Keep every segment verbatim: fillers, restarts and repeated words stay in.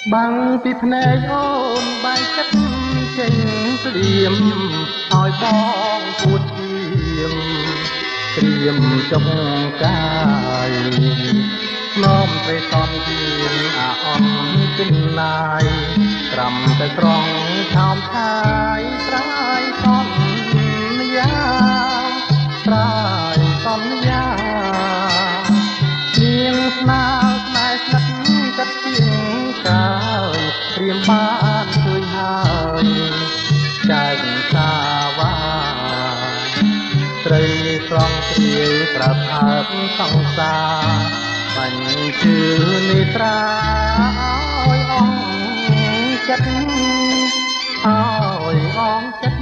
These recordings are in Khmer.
បាំងពីភ្នែកអូនបែកចិត្តចេញស្លៀមឲ្យបងពួតឈាមត្រៀមចុកកាយនោមពេលតន់ជៀនអាអន់ជិនណាយត្រាំតែត្រង់ឆោមឆាយត្រាយសន្យាត្រាយសន្យានាងស្នាស្នេហ៍ស្និទ្ធចិត្តជាងកាយត្រៀមបានឃើញហើយចែកសាវ៉ាត្រីស្រង់ព្រាយប្រាប់អើបសង្សារបាញ់ជឿនេត្រាឲ្យអងចិត្តឲ្យអងចិត្ត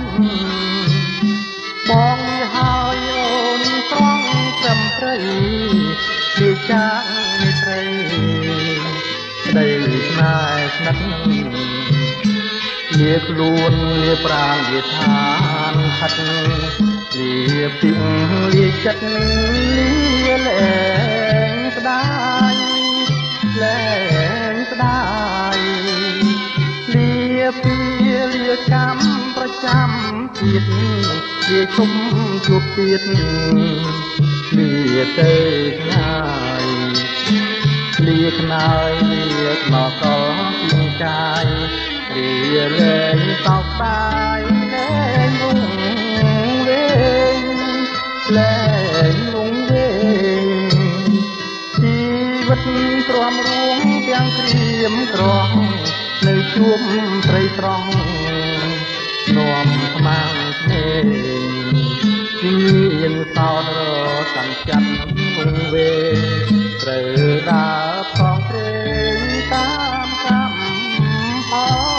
បងហើយអូនត្រង់ត្រឹមត្រីជាចាងនេត្រីដីស្នេហ៍ស្និទ្ធជាខ្លួនជាប្រាណជាឋានខិតជាពីងលាចិត្តលាលែងស្ដាយលែងស្ដាយលាពីលាកម្មប្រចាំជាតិជាជុំជួបទៀតលាទៅឆ្ងាយលាខ្នើយលាខ្នងកលពីកាយលាលែងសោកស្ដាយលែងវងវែងលែងវងវែងជីវិតទ្រាំរួងទាំងក្រៀមក្រំនៅជួបត្រីត្រង់នាំស្មាំងភ្នែកមានសោតរកាន់ចិត្តវងវែងត្រូវដើរផងព្រេងតាមកម្មអ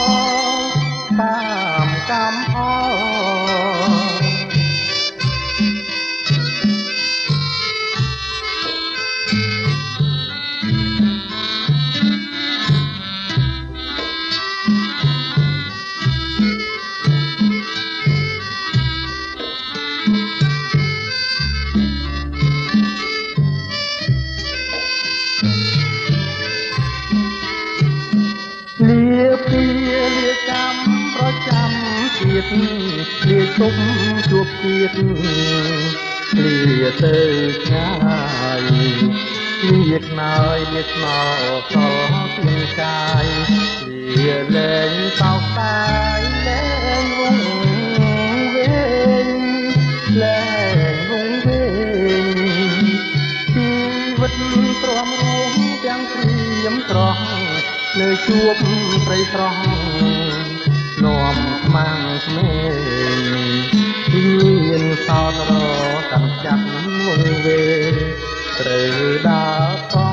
តាមកម្មអលាពីលាកម្មប្រចាំជាតិលាទុំជួបជាតិលាទៅឆ្ងាយលាខ្នើយលាស្នើសល់ពីកាយលាលែងសោកស្ដាយលែងវងវែងលែងវងវែងជីវិតទ្រាំរួងទាំងព្រៀមត្រង់នៅជួបត្រីស្រស់នាំស្មាំងស្មេមានសោតរកាន់ចាប់វងវែងត្រូវដើរ